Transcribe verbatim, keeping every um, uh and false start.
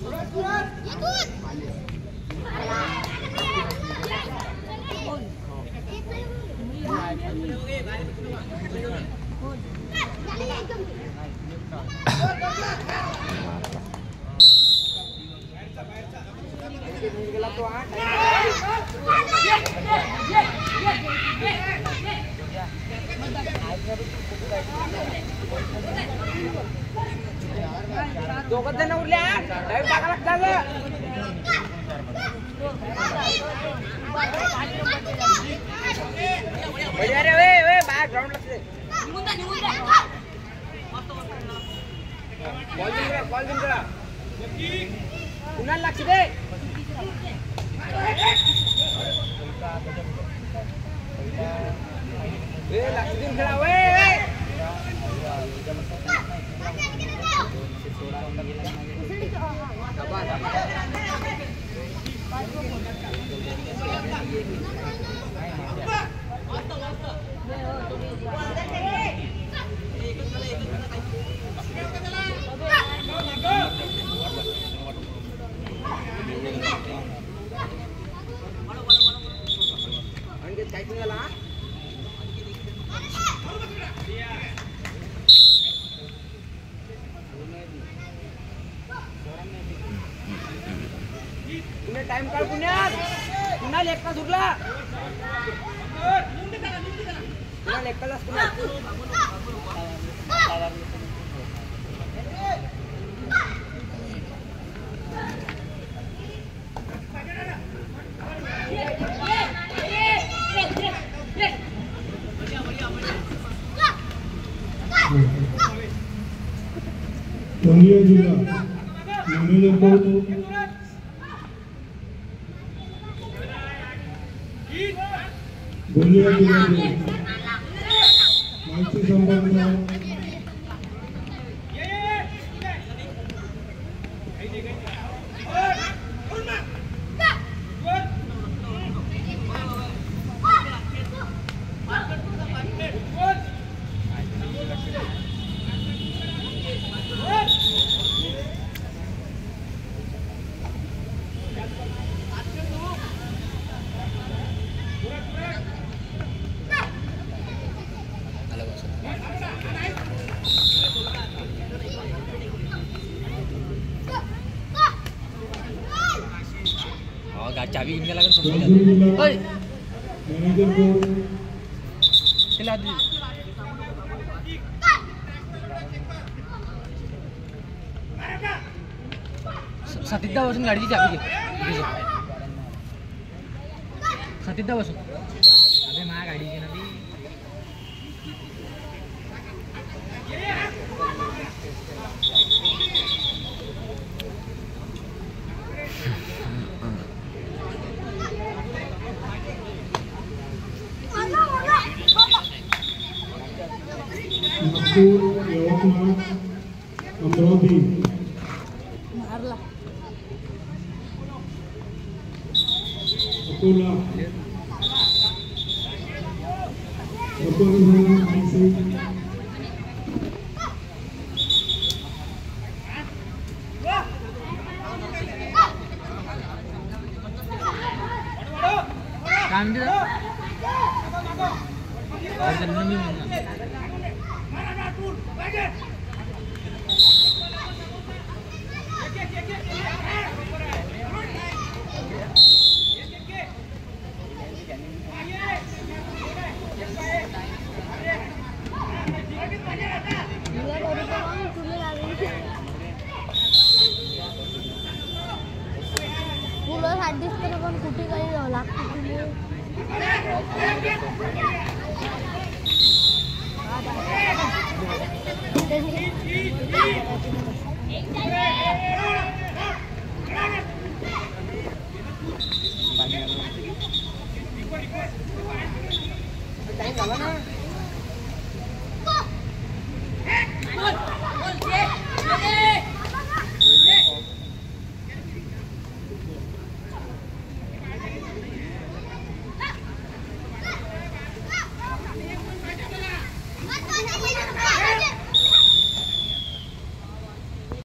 दोघं जण उरल्या डायरेक्ट टाका लागतात अरे वे वे बाहेर ग्राउंड लागते बॉल दिन करा बॉल दिन करा पुन्हा लक्ष दे ए लक्ष दिन खेळा वे टाइम काढ पुण्यात पुन्हा लेखा सुटला पुन्हा लेखाला पुन्हा जिल्हा गोंदिया जिल्ह्याचे माहिती संबंध चाबी इनके लगन समझ ओए मैनेजर को चला दे सातिद्दा बसून गाडीची चाबी घे सातिद्दा बसून अबे माझ्या गाडीची ना ती यवतमाळ अमरावती अकोला कुठे काही लागते तुम्ही